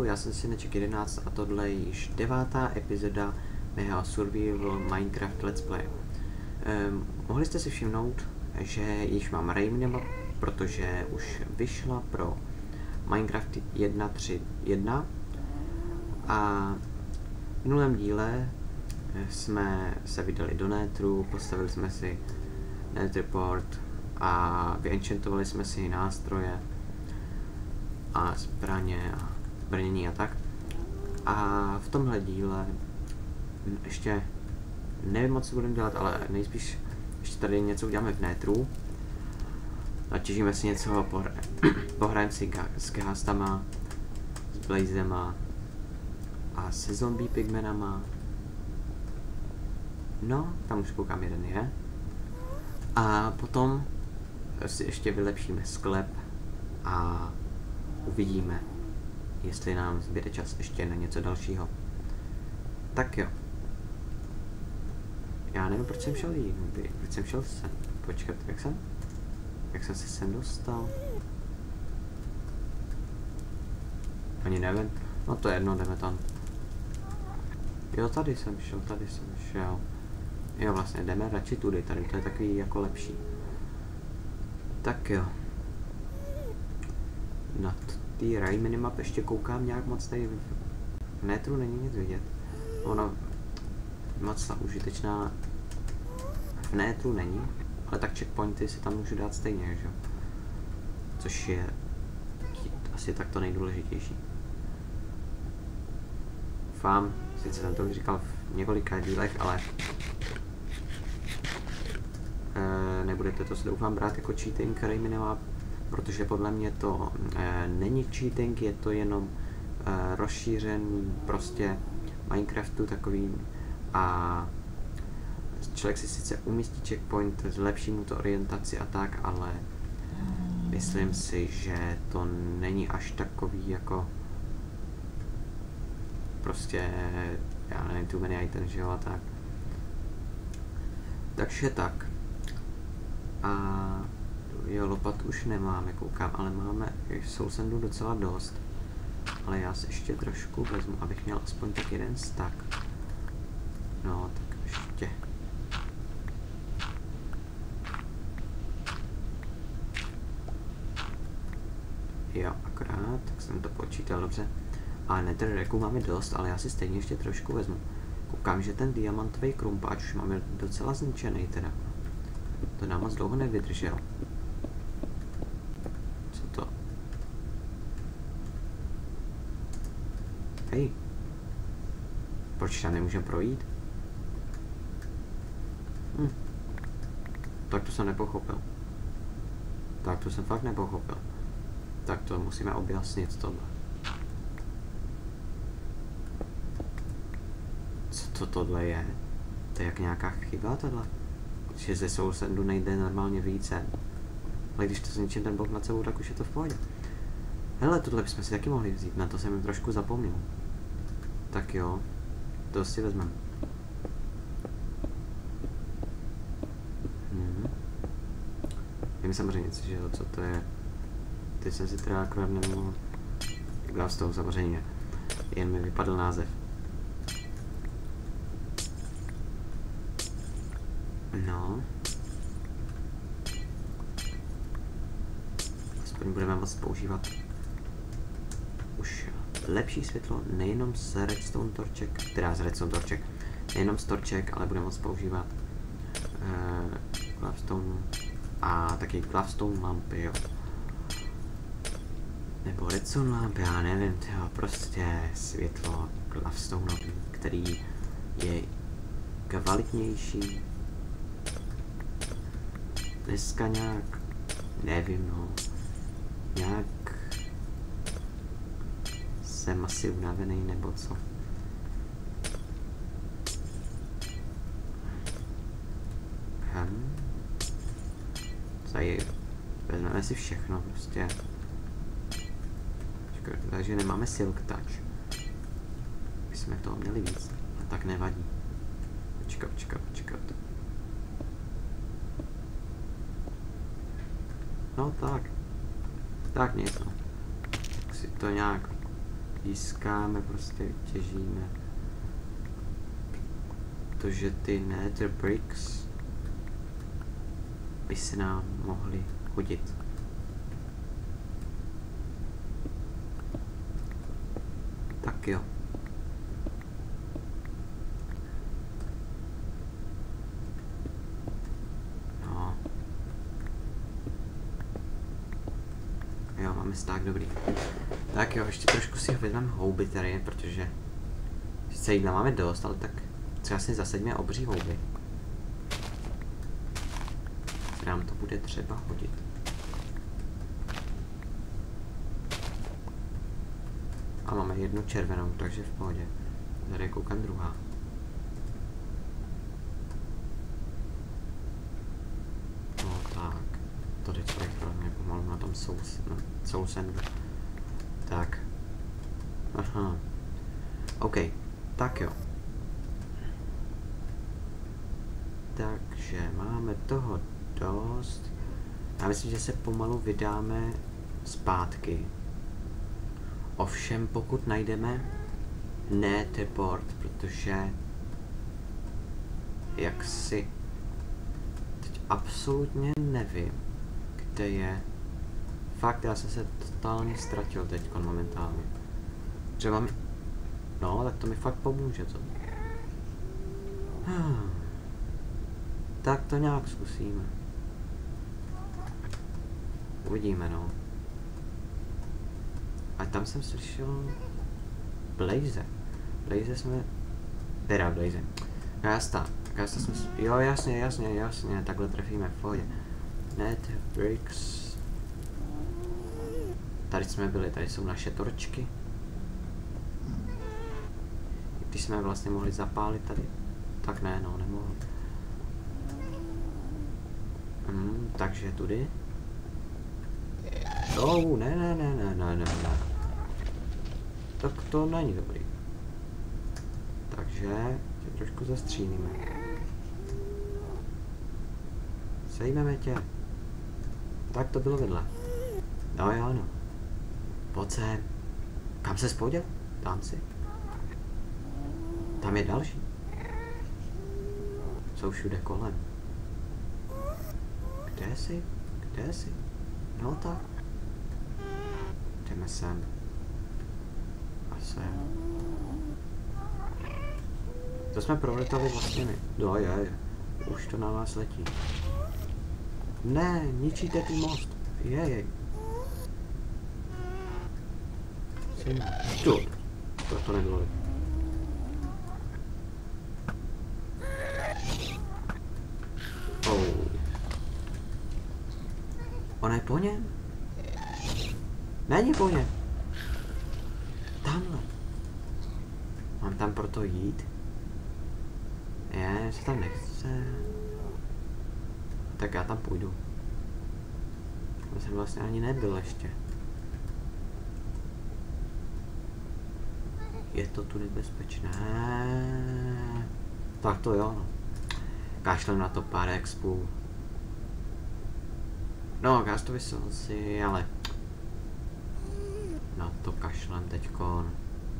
já jsem Syneček 11 a tohle je již 9. epizoda mého Survival Minecraft Let's Play. Mohli jste si všimnout, že již mám Rayman, protože už vyšla pro Minecraft 1.3.1 a v minulém díle jsme se vydali do Netru, postavili jsme si Netherport a vyenchantovali jsme si nástroje a zbraně a brnění a tak. A v tomhle díle ještě nevím moc, co budeme dělat, ale nejspíš ještě tady něco uděláme v Netru. Natěžíme si něco, pohrajeme si s Ghastama, s Blazema a se zombie pigmenama. No, tam už koukám, jeden je. A potom si ještě vylepšíme sklep a uvidíme, jestli nám zbyde čas ještě na něco dalšího. Tak jo. Já nevím, proč jsem šel jindy, proč jsem šel sem. Počkat, jak jsem se sem dostal? Ani nevím. No to je jedno, jdeme tam. Jo, tady jsem šel. Jo, vlastně jdeme radši tudy, tady to je takový jako lepší. Tak jo. Na ty Ray minimap ještě koukám nějak moc tady v Netru není nic vidět. Ono moc ta užitečná v Netru není, ale tak checkpointy si tam můžu dát stejně, že? Což je asi tak to nejdůležitější. Doufám, sice jsem to už říkal v několika dílech, ale nebudete to, doufám, brát jako cheating Ray minimap, protože podle mě to není cheating, je to jenom rozšířený prostě Minecraftu takový a člověk si sice umístí checkpoint, zlepší mu to orientaci a tak, ale myslím si, že to není až takový jako prostě, já nevím, too many items, že jo, a tak. Takže tak. A jo, lopat už nemáme, koukám, ale máme soul sandu docela dost. Ale já si ještě trošku vezmu, abych měl aspoň tak jeden stack. No, tak ještě. Jo, akorát, tak jsem to počítal dobře. A netherracku máme dost, ale já si stejně ještě trošku vezmu. Koukám, že ten diamantový krumpáč už máme docela zničený teda. To nám moc dlouho nevydržel. Co to? Hej. Proč tam nemůžeme projít? Tak to jsem nepochopil. Tak to jsem fakt nepochopil. Tak to musíme objasnit tohle. Co to tohle je? To je jak nějaká chyba tohle? Že ze soul sandu nejde normálně více. Ale když to zničím ten blok nad sebou, tak už je to v pohodě. Hele, tohle bychom si taky mohli vzít, na to jsem jim trošku zapomněl. Tak jo, to si vezmeme. Vím samozřejmě, že jo, co to je. Teď jsem si teda akorát nemohl dělat z toho samozřejmě. Jen mi vypadl název. No. Aspoň budeme moct používat už lepší světlo, nejenom z redstone torček, teda z redstone torček, nejenom z torček, ale budeme moct používat glavestone a taky glavestone lampy, jo. Nebo redstone lampy, já nevím, tyjo, prostě světlo glavestone, který je kvalitnější. Dneska nějak, nevím, no, nějak jsem asi unavený, nebo co. Tady vezmeme si všechno, prostě. Takže nemáme silk touch. My jsme toho měli víc, a tak nevadí. Počkat. No tak. Tak nic, no. Si to nějak pískáme, prostě těžíme. Protože ty nether bricks by se nám mohly hodit. Tak jo. No. Jo, máme sták dobrý. Tak jo, ještě trošku si vezmeme houby tady, protože sice jídla máme dost, ale tak třeba si zasaďme obří houby. Nám to bude třeba hodit. A máme jednu červenou, takže v pohodě. Tady koukám druhá. No tak. To jde člověk hrozně pomalu na tom soul sandu. Tak. Aha. OK. Tak jo. Takže máme toho dost. Já myslím, že se pomalu vydáme zpátky. Ovšem, pokud najdeme netherport, protože jak si teď absolutně nevím, kde je. Fakt, já jsem se totálně ztratil teď momentálně. Třeba mi... No, tak to mi fakt pomůže, co? Tak to nějak zkusíme. Uvidíme, no. A tam jsem slyšel... Blaze. Blaze jsme... Teda Blaze. Gásta jsme... Jo, jasně, takhle trefíme, v pohodě. Nether bricks. Tady jsme byli, tady jsou naše torčky. Když jsme vlastně mohli zapálit tady. Tak ne, no, nemohli. Takže tudy. Oh, ne. Tak to není dobrý. Takže tě trošku zastřílíme. Sejmeme tě. Tak to bylo vedle. No jo, no. Pojď sem. Kam se spodil? Tam si. Tam je další. Jsou všude kolem. Kde jsi? No tak. Jdeme sem. A sem. To jsme proletali vlastně my. No je. Už to na nás letí. Ne, ničíte ty most. Jej. To nebylo. Ona je po něm? Není po něm. Tamhle. Mám tam proto jít? Je, se tam nechce. Tak já tam půjdu. Já jsem vlastně ani nebyl ještě. Je to tu nebezpečné. Tak to jo, no. Kašlem na to pár expů. No, to vysel si, ale na to kašlem teďkon.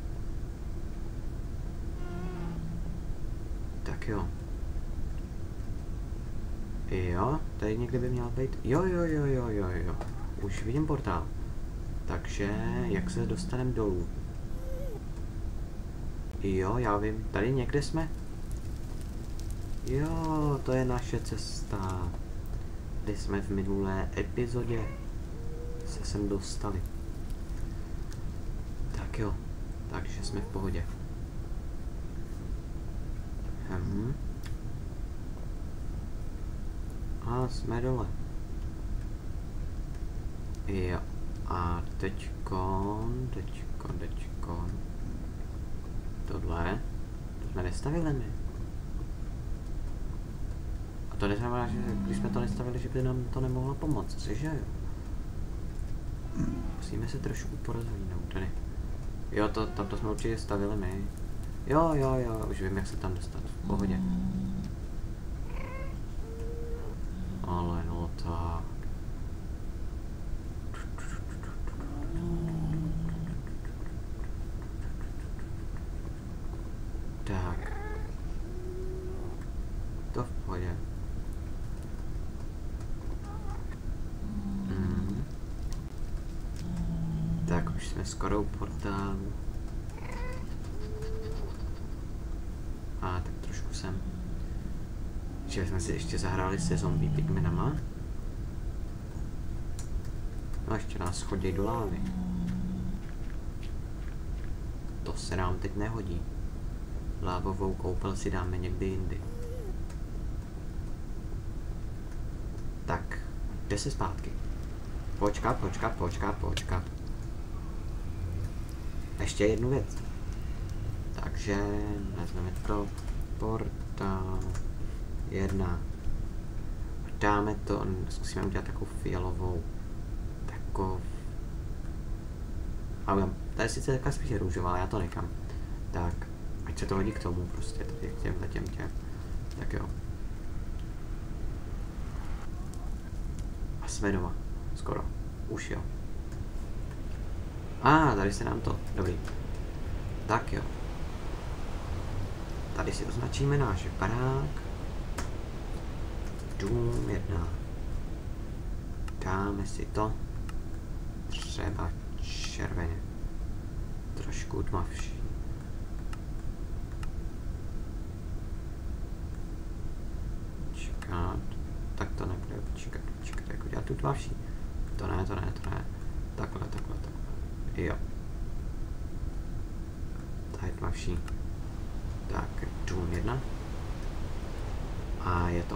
Tak jo. Jo, tady někde by měla být. Jo. Už vidím portál. Takže, jak se dostaneme dolů? Jo, já vím, tady někde jsme. Jo, to je naše cesta. Kdy jsme v minulé epizodě se sem dostali. Tak jo, takže jsme v pohodě. A jsme dole. Jo, a teďkon. Tohle, to jsme nestavili my. A to neznamená, že když jsme to nestavili, že by nám to nemohlo pomoct, že jo? Musíme se trošku porozhlídnout tady. Jo, to jsme určitě stavili my. Jo, už vím, jak se tam dostat, v pohodě. Ale no tak. jsme skoro u portálu. A tak trošku sem. Že jsme si ještě zahráli se zombie pigmenama. No ještě nás chodí do lávy. To se nám teď nehodí. Lávovou koupel si dáme někdy jindy. Tak, jde se zpátky. Počkat. Ještě jednu věc. Takže vezmeme to portál 1. Dáme to, zkusíme udělat takovou fialovou. Ale to je sice taková spíš růžová, ale já to nechám. Tak, ať se to hodí k tomu prostě, tady k těm. Tak jo. A jsme doma. Skoro. Už jo. Tady se nám to. Dobrý. Tak jo. Tady si označíme náš barák. Dům 1. Dáme si to. Třeba červeně. Trošku tmavší. Čekat. Tak to nebude čekat, jako dělat tu tmavší. To ne. Takhle. Jo. Tady tmavší. Tak, dům 1. A je to.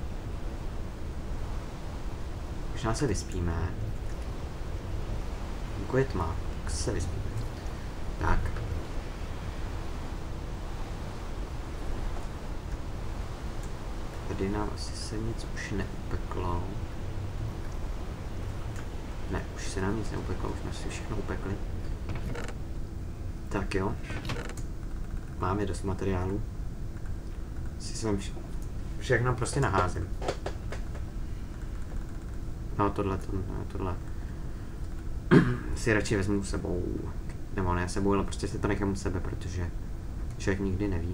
Možná se vyspíme. Jako je tma, tak se vyspíme. Tak. Tady nám asi se nic už neupeklo. Ne, už se nám nic neupeklo, už jsme si všechno upekli. Tak jo. Máme dost materiálu. Si jsem všechno prostě naházím. No tohle. Si radši vezmu s sebou. Nebo ne sebou, ale prostě si to nechám u sebe, protože člověk nikdy neví.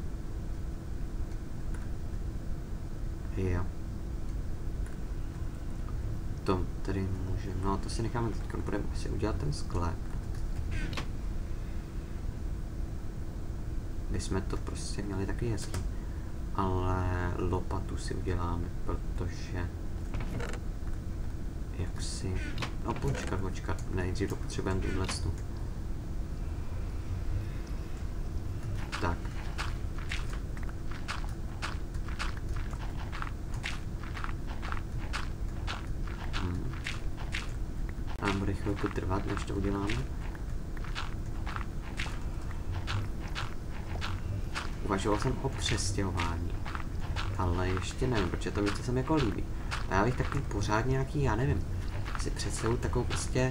Jo. To tady můžeme, no to si necháme teď, budeme asi udělat ten sklep. My jsme to prostě měli taky hezký. Ale lopatu si uděláme, protože jak si, no počkat, nejdřív potřebujeme tuhle stu. Tak. A bude chvilku trvat, než to uděláme. Uvažoval jsem o přestěhování, ale ještě nevím, protože to mi se mi jako líbí. A já bych takový pořád nějaký, já nevím, si představu takovou prostě,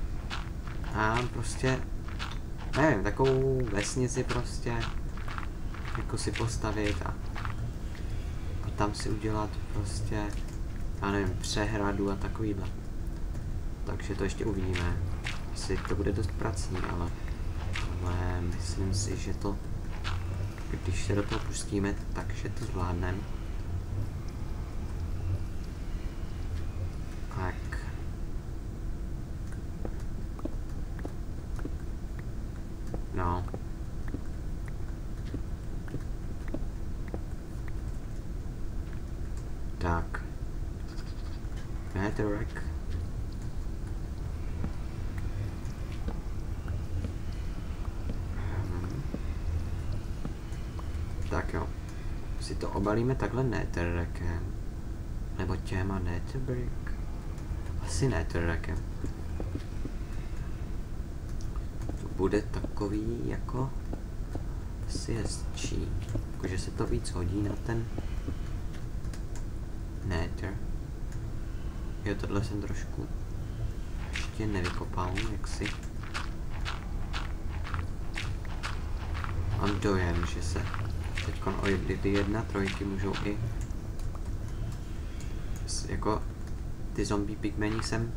nevím, takovou vesnici prostě, jako si postavit a tam si udělat prostě, já nevím, přehradu a takovýhle. Takže to ještě uvidíme. Asi to bude dost pracný, ale myslím si, že to, když se do toho pustíme, takže to zvládneme. Tak. No. Tak. Network. Tak jo. Si to obalíme takhle netherrackem. Nebo těma netherbrick. Asi netherrackem. To bude takový jako asi hezčí. Jakože se to víc hodí na ten nether. Jo, tohle jsem trošku ještě nevykopal, jaksi. Mám dojem, že se teďkon o ty 1.3 můžou i jako ty zombie pigmeni sem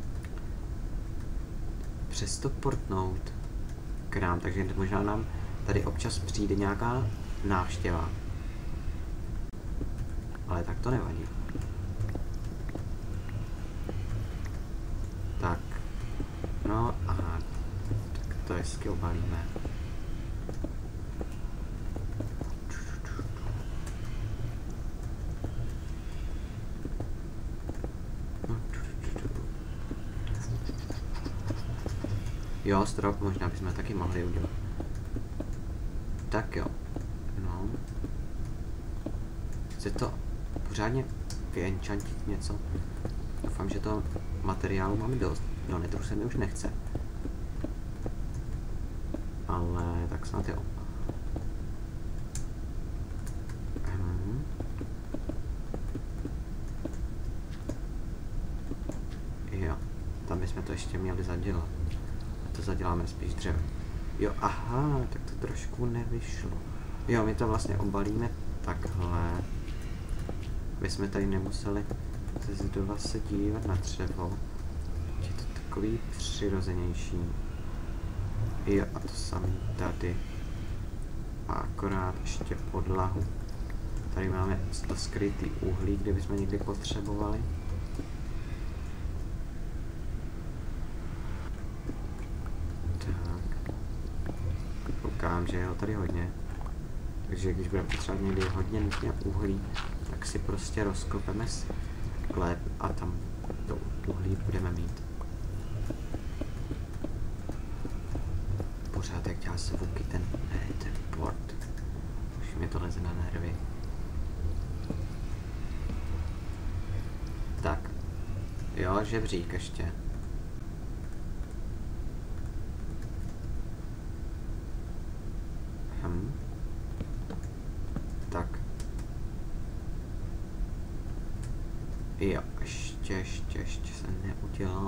přesto portnout k nám, takže možná nám tady občas přijde nějaká návštěva. Ale tak to nevadí. Tak. No a Jo, strop možná bychom taky mohli udělat. Tak jo. No. Chce to pořádně vyenchantit něco. Doufám, že to materiálu máme dost. Do netru se mi už nechce. Ale tak snad jo. Jo, tam bychom to ještě měli zadělat. To zaděláme spíš dřevem. Jo, aha, tak to trošku nevyšlo. Jo, my to vlastně obalíme takhle. Aby jsme tady nemuseli z dola se dívat na dřevo. Je to takový přirozenější. Jo, a to samý tady. A akorát ještě podlahu. Tady máme to skrytý uhlí, kde bychom někdy potřebovali. Tak. Koukám, že je ho tady hodně. Takže když budeme potřebovat někdy hodně nutně uhlí, tak si prostě rozkopeme sklep a tam to uhlí budeme mít. Pořád jak dělá zvuky ten port. Už mi to leze na nervy. Tak. Jo, žebřík ještě. Tak. Jo, ještě se neudělal.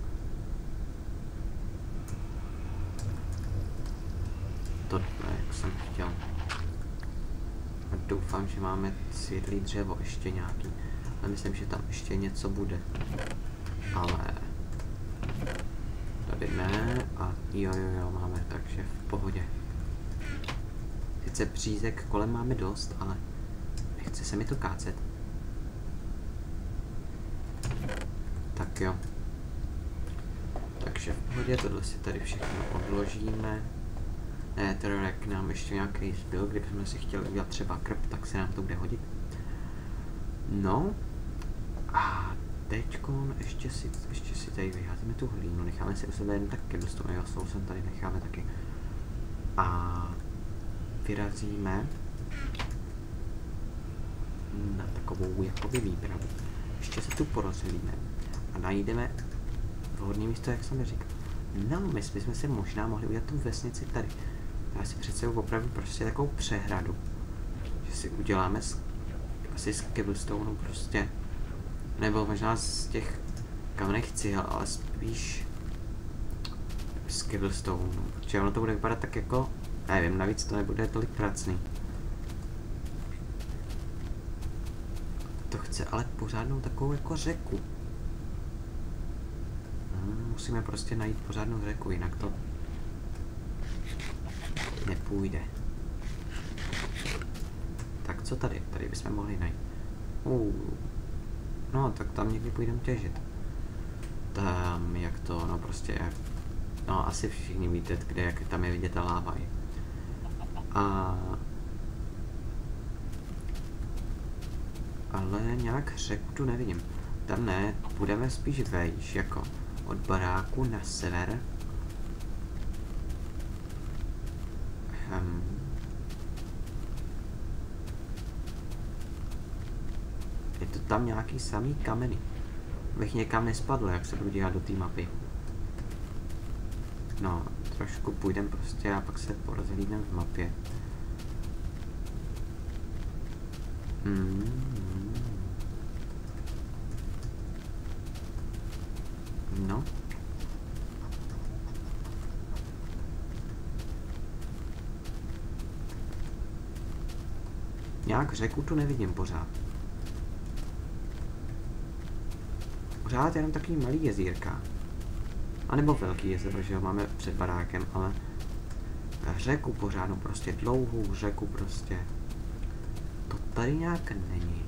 Tohle, jak jsem chtěl. A doufám, že máme světlý dřevo ještě nějaký. Ale myslím, že tam ještě něco bude. Ale tady ne a jo, máme, takže v pohodě. Sice přízek kolem máme dost, ale nechce se mi to kácet. Tak jo. Takže v pohodě, tohle si tady všechno odložíme. Netherrack nám ještě nějaký zbyl, kdybychom si chtěli udělat třeba krb, tak se nám to bude hodit. No. A teďkon ještě si tady vyházíme tu hlínu, necháme si u sebe jen tak cobblestone, jo, soul sem tady necháme taky. A vyrazíme na takovou jakoby výpravu. Ještě se tu porozhlíme a najdeme vhodné místo, jak jsem říkal. No, my bychom si možná mohli udělat tu vesnici tady. Já si přece opravdu prostě takovou přehradu. Že si uděláme asi z cobblestone prostě. Nebo možná z těch kamenných cihel, ale spíš z cobblestone. Protože ono to bude vypadat tak jako, nevím, navíc to nebude tolik pracný. To chce ale pořádnou takovou jako řeku. Musíme prostě najít pořádnou řeku, jinak to nepůjde. Tak co tady? Tady bychom mohli najít. No, tak tam někdy půjdeme těžit. Tam, jak to, no prostě jak... No, asi všichni víte, kde, jak tam je vidět ta láva. Ale nějak řeku tu nevidím. Tam ne, budeme spíš vejš, jako od baráku na sever. Je to tam nějaký samý kameny. Bych někam nespadl, jak se budu dělat do té mapy. No, trošku půjdem prostě a pak se porozhlídnem v mapě. No. Nějak řeku tu nevidím pořád. Pořád jenom takový malý jezírka. A nebo velký jezero, že ho máme před barákem, ale řeku pořádnou, prostě dlouhou řeku prostě. To tady nějak není.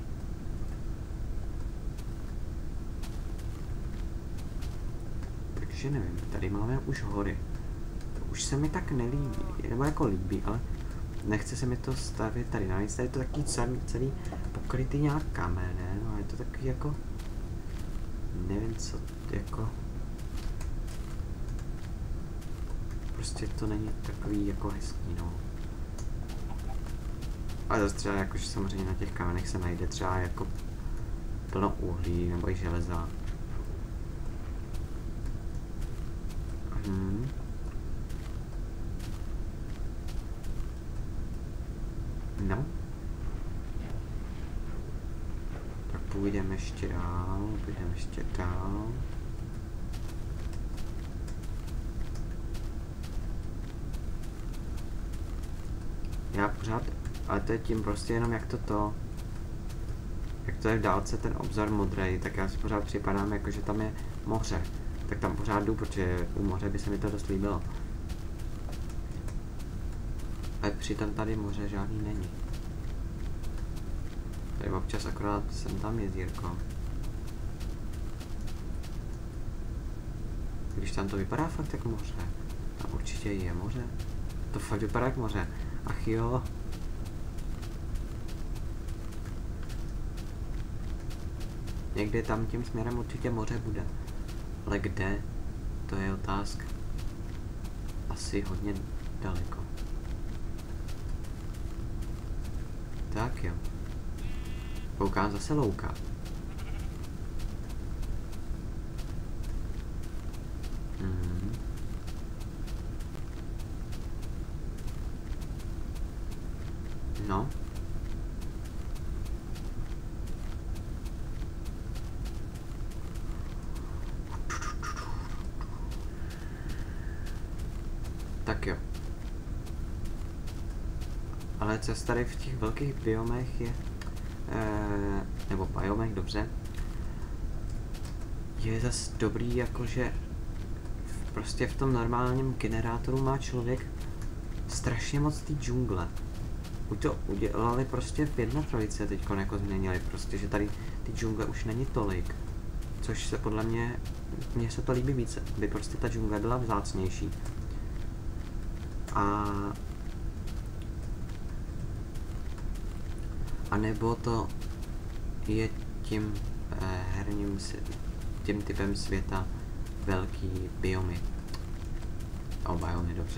Takže nevím, tady máme už hory. To už se mi tak nelíbí, nebo jako líbí, ale nechce se mi to stavět tady. Navíc tady je to taky celý pokrytý nějak kamenem, a je to taky jako... Nevím co, jako... prostě to není takový jako hezký, no. Ale zase třeba jakože samozřejmě na těch kamenech se najde třeba jako plno uhlí nebo i železa. No. Tak půjdeme ještě dál, Já pořád, ale to je tím prostě jenom jak to je v dálce ten obzor modrej, tak já si pořád připadám jako, že tam je moře. Tak tam pořád jdu, protože u moře by se mi to dost líbilo. Ale přitom tady moře žádný není. Tady občas akorát jsem tam jezírko. Když tam to vypadá fakt jako moře. Tam určitě je moře. To fakt vypadá jako moře. Ach jo. Někde tam tím směrem určitě moře bude. Ale kde? To je otázka. Asi hodně daleko. Tak jo. Koukám zase louka. No. Tak jo. Ale co tady v těch velkých biomech je, nebo biomech, dobře, je zase dobrý, jakože prostě v tom normálním generátoru má člověk strašně moc té džungle. Už to udělali prostě v 1.3 teďko jako změnili prostě, že tady ty džungle už není tolik. Což se podle mě se to líbí více, aby prostě ta džungle byla vzácnější. A nebo to je tím tím typem světa velký biomy. Biomy, dobře.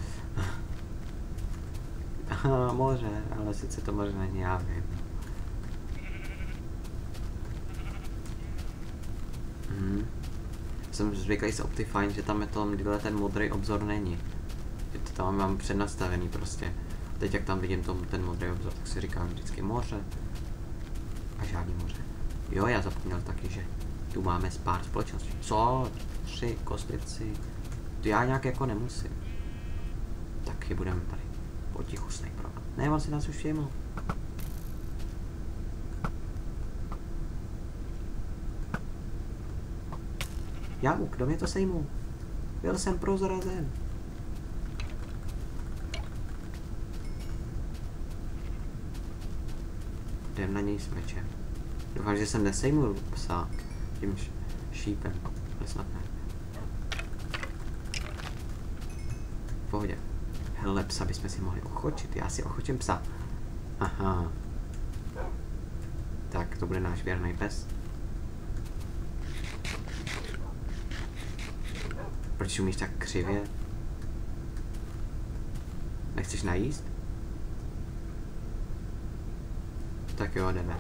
Moře, ale sice to moře není, já vím. Jsem zvyklý z Optifine, že tam je ten modrý obzor není. Že to tam mám přednastavený prostě. Teď jak tam vidím ten modrý obzor, tak si říkám vždycky moře. A žádný moře. Jo, já zapomněl taky, že tu máme pár společností. Co? 3 kostlivci. To já nějak jako nemusím. Tak je budeme tady potichu snajprovat. Ne, on si nás už všiml. Jau, kdo mě to sejmul? Byl jsem prozrazen. Jdem na něj s mečem. Doufám, že jsem nesejmul psa tím šípem. Ale snad ne. V pohodě. Hele, psa bychom si mohli ochočit. Já si ochočím psa. Aha. Tak, to bude náš věrný pes. Proč umíš tak křivě? Nechceš najíst? Tak jo, jdeme.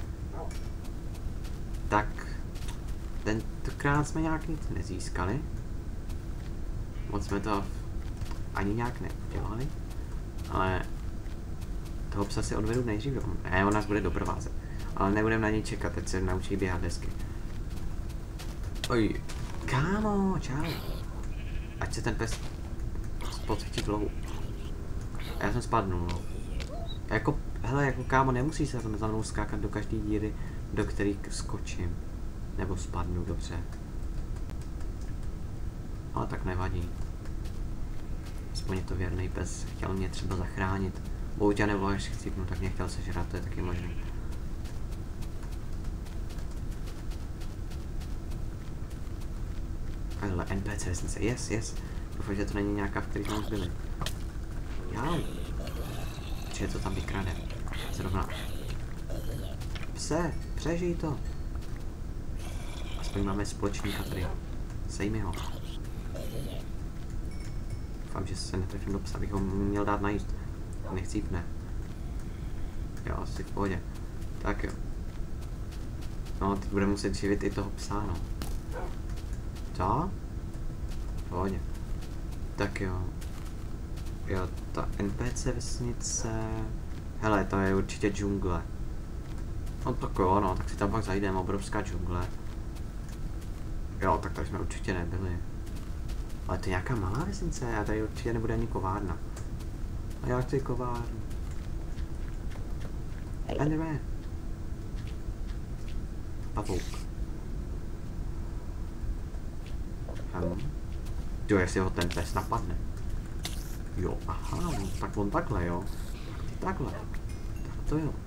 Tak, tentokrát jsme nějak nic nezískali. Moc jsme to ani nějak neudělali. Ale toho psa si odvedu nejdřív domů. Ne, on nás bude doprovázet. Ale nebudeme na něj čekat, teď se naučí běhat hezky. Oj, kámo, čau. Ať se ten pes pocítí dlouho. Já jsem spadnul, no. Jako, hele, jako kámo, nemusí se za mnou skákat do každé díry, do který skočím. Nebo spadnu, dobře. Ale tak nevadí. Aspoň je to věrný pes, chtěl mě třeba zachránit. Bohužel nebo až chcípnu, tak mě chtěl sežrat, to je taky možný. Ale NPC vesnice, yes. Doufám, že to není nějaká, v kterých jsme už byli. Jau. Čiže to tam vykrade. Zrovna. Pse, přežij to. Aspoň máme společníka tady. Sejmi ho. doufám, že se netrefím do psa, abych ho měl dát najíst. Nechci jít, ne. Jo, asi v pohodě. Tak jo. No, teď budeme muset živit i toho psa, no. Co? V pohodě. Tak jo. Jo, ta NPC vesnice... Hele, to je určitě džungle. No tak jo, no, tak si tam pak zajdeme, obrovská džungle. Jo, tak tady jsme určitě nebyli. Ale to je nějaká malá vesnice, a tady určitě nebude ani kovárna. A já chci kovárnu. Enderman. Pavouk. Jo, jestli ho ten pes napadne. Jo, aha, no, tak on takhle, jo. Takhle. Tak to jo.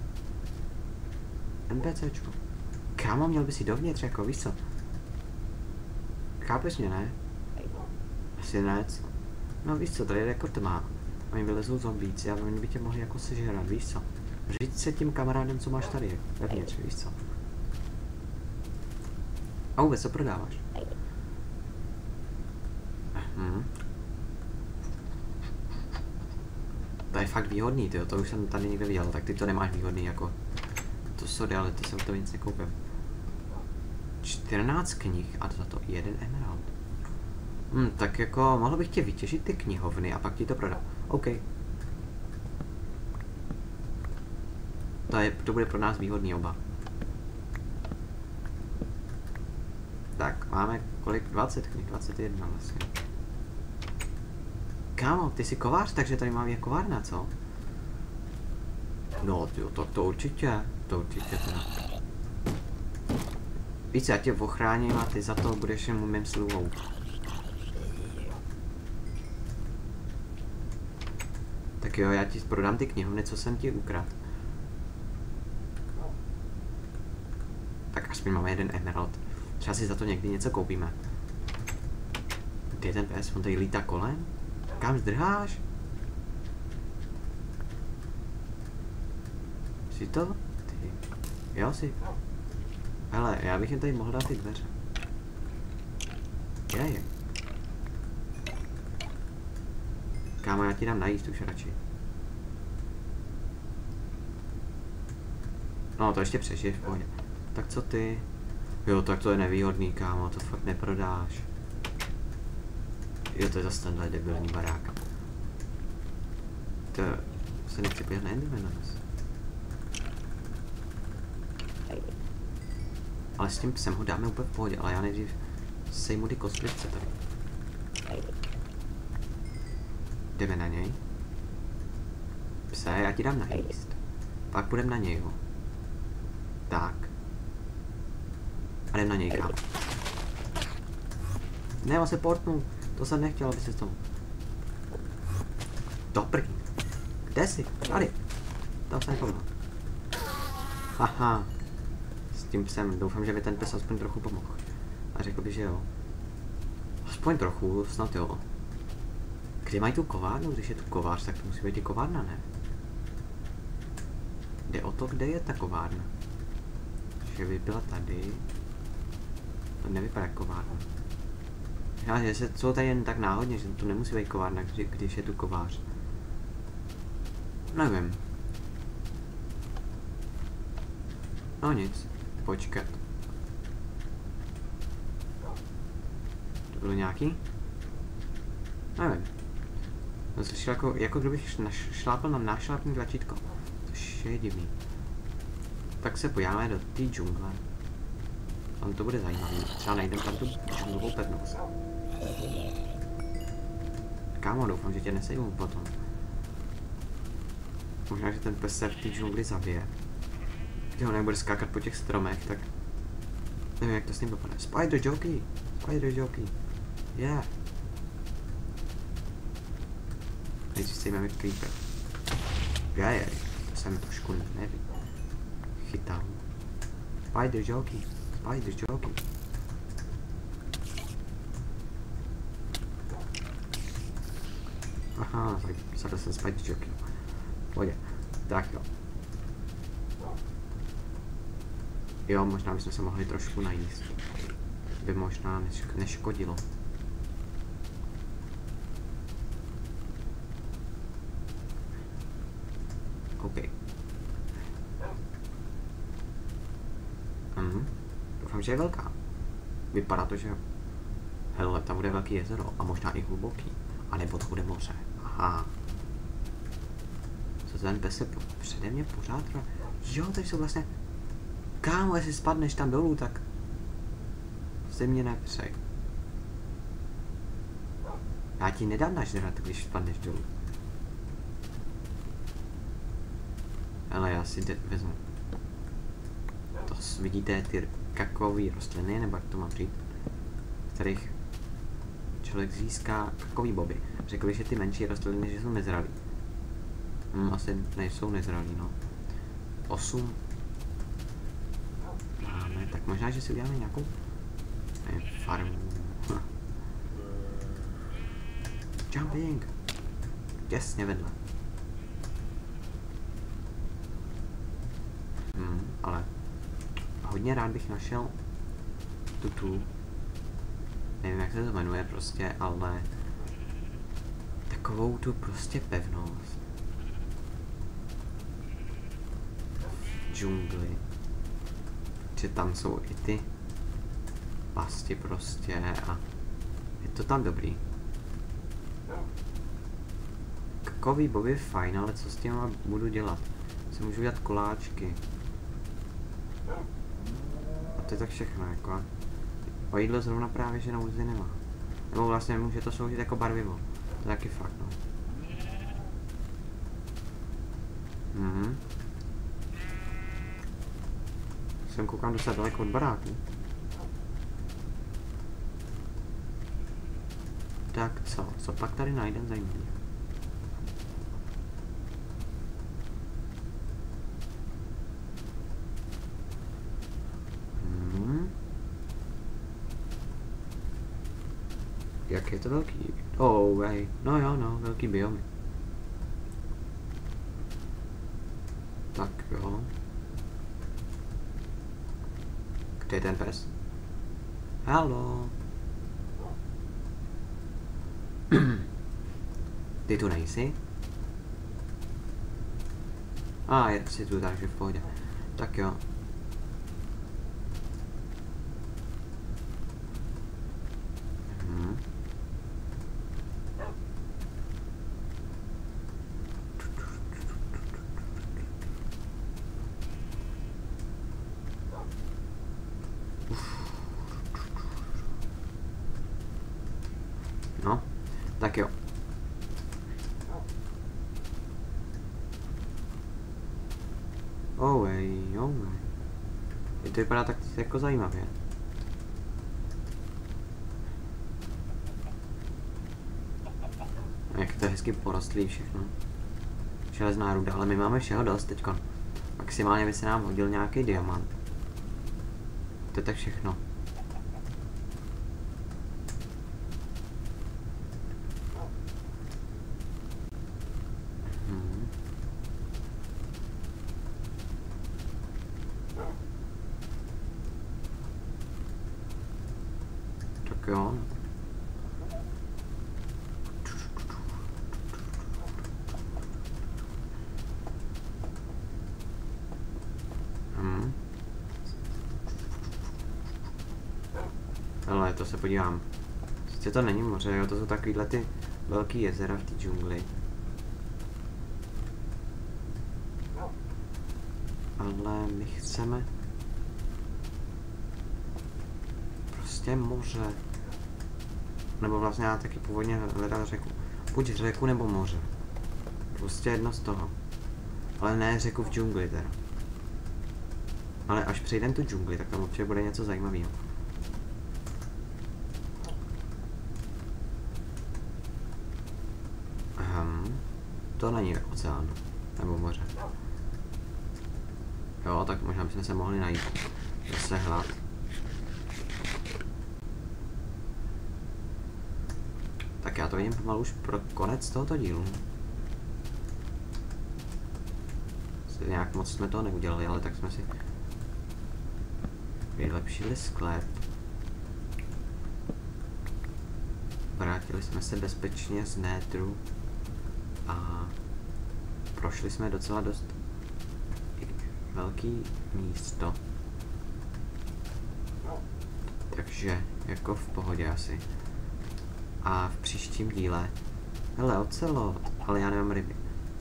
NPCčko. Kámo, měl by si dovnitř, jako víš co? Chápeš mě, ne? Asi ne. No víš co, tady je jako tma. Oni vylezou zombíci a oni by tě mohli jako sežrat, víš co? Říct se tím kamarádem, co máš tady, vevnitř, víš co? A vůbec, co prodáváš? To je fakt výhodný, tyjo, to už jsem tady někde viděl, tak ty to nemáš výhodný jako... To sorry, ale ty jsem to nic nekoupil. 14 knih a za to 1 emerald. Tak jako mohl bych tě vytěžit ty knihovny a pak ti to prodat. OK. To bude pro nás výhodný oba. Tak, máme kolik? 20 knih, 21 vlastně. Kámo, ty jsi kovář, takže tady mám je kovárna, co? No, tyjo, to určitě teda. Víc, já tě ochráním a ty za to budeš jen mým sluhou. Tak jo, já ti prodám ty knihovny, co jsem ti ukradl. Tak aspoň máme 1 emerald. Třeba si za to někdy něco koupíme. Kde je ten pes? On tady lítá kolem? Kam zdrháš? Jsi to? Ty. Jo, si. Hele, já bych jen tady mohl dát ty dveře. Je. Kámo, já ti dám najíst už radši. No, to ještě přežiješ v pohodě. Tak co ty? Jo, tak to je nevýhodný, kámo, to fakt neprodáš. Jo, to je zase tenhle debilní barák. To se nechci pět na Endermana. Ale s tím psem ho dáme úplně v pohodě, ale já nejdřív sejmu ty kostlivce tady. Jdeme na něj. Pse, já ti dám najíst. Pak půjdem na něj, jo. Tak. A jdem na něj, kámo. Ne, on se portnul. To jsem nechtěl, aby se s tomu. Dobrý. Kde jsi? Tady. To se nepomohl. Haha. S tím psem. Doufám, že by ten pes aspoň trochu pomohl. A řekl by, že jo. Aspoň trochu, snad jo. Kde mají tu kovárnu? Když je tu kovář, tak to musí být i kovárna, ne? Jde o to, kde je ta kovárna. Že by byla tady. To nevypadá jako kovárna. Já, že se co tady jen tak náhodně, že to nemusí být kovárna, když je tu kovář. Nevím. No nic, počkat. To bylo nějaký? Nevím. No slyšel jako kdybych šlápl na nášlápný tlačítko. Což je divný. Tak se podíváme do té džungle. Tam to bude zajímavé. Třeba najdeme tam tu džunglovou pevnost. Kámo, doufám, že tě nesejmou potom. Možná, že ten pes se v té džungli zabije. Když ho nebude skákat po těch stromech, tak... Nevím, jak to s ním dopadne. Spider jockey! Spider jockey! Yeah! Nejdřív sejmeme creeper. Jej, to jsem trošku nevím. Chytám. Spider jockey! Spider jockey! Aha, zabil jsem Spider jockey. Pojď. Tak jo. Jo, možná bychom se mohli trošku najíst. By možná neškodilo. Doufám, že je velká. Vypadá to, že jo. Hele, tam bude velký jezero a možná i hluboký. A nebo to bude moře. Aha. Co ten pes se přede mě pořád... Jo, takže jsou vlastně... Kámo, jestli spadneš tam dolů, tak... Se mě nepřej. Já ti nedám nažrat, když spadneš dolů. Ale já si vezmu. To vidíte ty kakaový rostliny, nebo jak to mám říct, kterých člověk získá kakový boby. Řekli, že ty menší rostliny, že jsou nezralý. Asi nejsou nezralý, no. 8. Máme, tak možná, že si uděláme nějakou farmu. Jumping! Těsně vedle. Ale hodně rád bych našel tu, nevím jak se to jmenuje prostě, ale takovou tu prostě pevnost v džungli, že tam jsou i ty pasti prostě a je to tam dobrý. Kakový boby je fajn, ale co s tím budu dělat? Si můžu dělat koláčky. A to je tak všechno, jako. O jídlo zrovna právě, že nouzy nemá. Nebo vlastně může to sloužit jako barvivo. To je taky fakt, no. Jsem koukám docela daleko od baráku. Tak co pak tady najdem zajímavý? Jak je to velký? Oh, way. No jo, no, velký biomy. Tak jo. Kde je ten pes? Haló. Ty tu nejsi? Jsi tu, takže v pohodě. Tak jo. No, tak jo. Oh way. To vypadá tak jako zajímavě. Jak to je hezky porostlý všechno. Železná ruda, ale my máme všeho dost teďko. Maximálně by se nám hodil nějaký diamant. To je tak všechno. Tak jo. Ale to se podívám. Sice to není moře, jo, to jsou takovýhle ty velký jezera v té džungli. Ale my chceme prostě moře. Nebo vlastně já taky původně hledal řeku. Buď řeku nebo moře. Prostě jedno z toho. Ale ne řeku v džungli teda. Ale až přejdem tu džungli, tak tam určitě bude něco zajímavého. To není oceán. Nebo moře. Jo, tak možná bychom se mohli najít. Zase hlad. Tak já to vidím pomalu už pro konec tohoto dílu. Nějak moc jsme to neudělali, ale tak jsme si vylepšili sklep. Vrátili jsme se bezpečně z Netru a prošli jsme docela dost velký místo. takže jako v pohodě asi. A v příštím díle, hele, ocelot, ale já nemám ryby.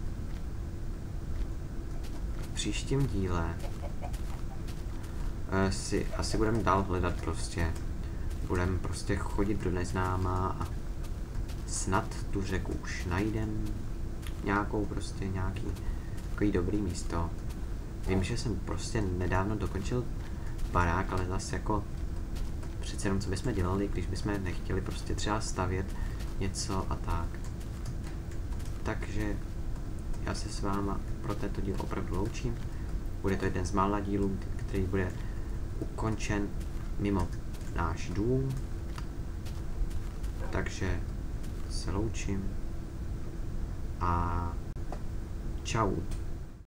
V příštím díle si asi budeme dál hledat prostě. Budeme prostě chodit do neznáma a snad tu řeku už najdem. Nějakou prostě, nějaký takový dobrý místo. Vím, že jsem prostě nedávno dokončil barák, ale zase jako přece jenom co bychom dělali, když bychom nechtěli prostě třeba stavět něco a tak. Takže já se s váma pro tento díl opravdu loučím. Bude to jeden z mála dílů, který bude ukončen mimo náš dům. Takže se loučím a čau.